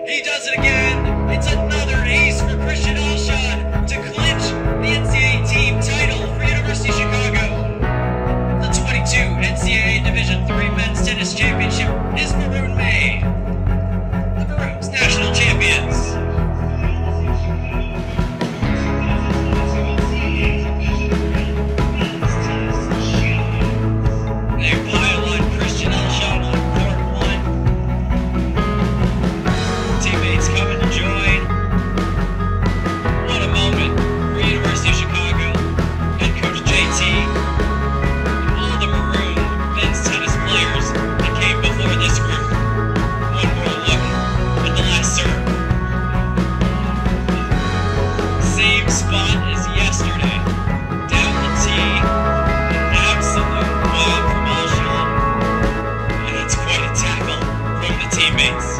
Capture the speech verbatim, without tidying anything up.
He does it again. It's another ace for Christian Alshon to clinch the N C double A team title for University of Chicago. The twenty-two N C double A Division three Men's Tennis Championship is Maroon made. The Maroons National Champions. Spot as yesterday. Down the tee, an absolute bomb from Alshon, and it's quite a tackle from the teammates.